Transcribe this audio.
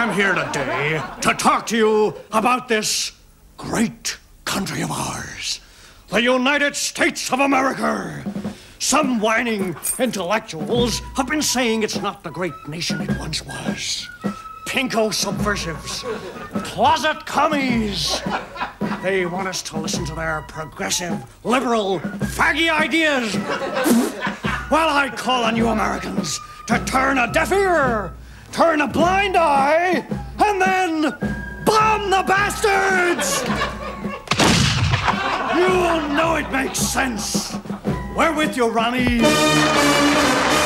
I'm here today to talk to you about this great country of ours, the United States of America. Some whining intellectuals have been saying it's not the great nation it once was. Pinko subversives, closet commies. They want us to listen to their progressive, liberal, faggy ideas. Well, I call on you Americans to turn a deaf ear, turn a blind eye, and then bomb the bastards! You know it makes sense. We're with you, Ronnie.